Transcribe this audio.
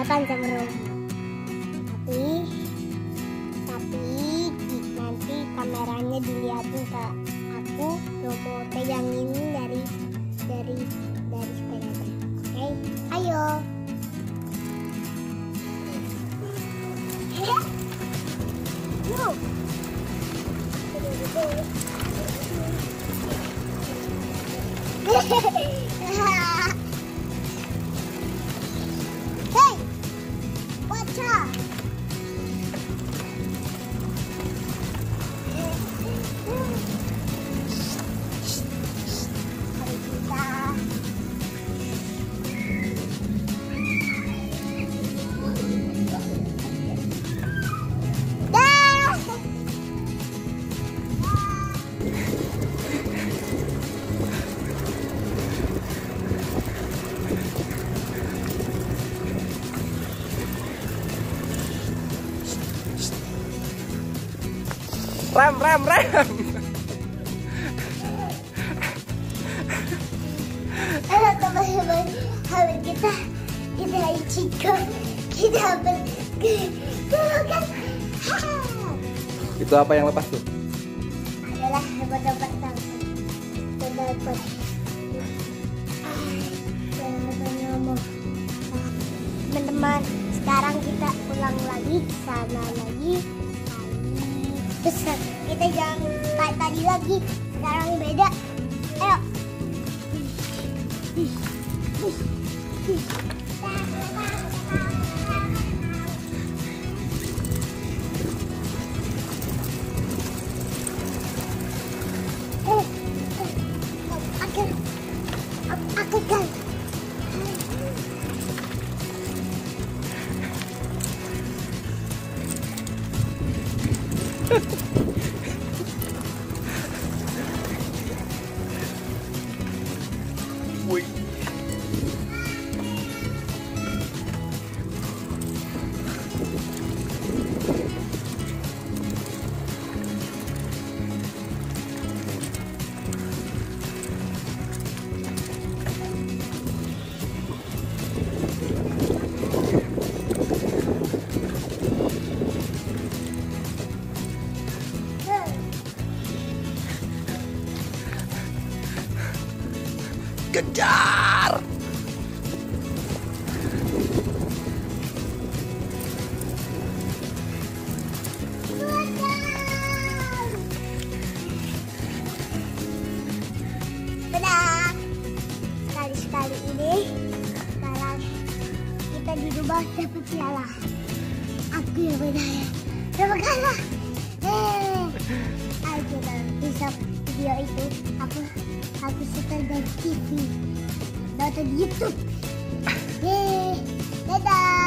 kelihatan cemerlang. Tapi nanti kameranya dilihatin ke aku. Mau pegang ini dari sepedanya. Oke, ayo. Wow. Hey, watch out! Rem. Teman-teman, hampir kita icikkan, kita hampir keluarkan. Itu apa yang lepas tuh? Adalah hebat-hebat langsung. Hebat. Teman-teman, sekarang kita pulang lagi ke sana lagi. Terus kita jangan kayak tadi lagi, sekarang beda. Ayo. Aku kan. Wih. Kejar! Dadah. Sekali-sekali ini sekarang kita di rumah dapat piala. Aku yang menang. Terima kasih. Ayo bisa video itu aku setel dari TV, nonton YouTube. Dadah.